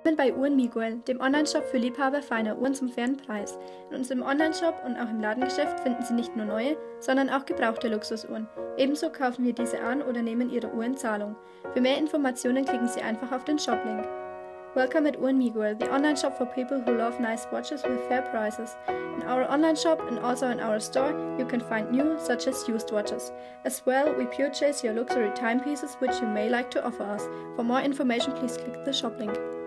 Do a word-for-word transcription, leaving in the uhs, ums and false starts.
Willkommen bei Uhren Miguel, dem Onlineshop für Liebhaber feiner Uhren zum fairen Preis. In unserem Onlineshop und auch im Ladengeschäft finden Sie nicht nur neue, sondern auch gebrauchte Luxusuhren. Ebenso kaufen wir diese an oder nehmen Ihre Uhr in Zahlung. Für mehr Informationen klicken Sie einfach auf den Shop-Link. Welcome at Uhren Miguel, the online shop for people who love nice watches with fair prices. In our online shop and also in our store, you can find new, such as used watches. As well, we purchase your luxury timepieces which you may like to offer us. For more information, please click the shop link.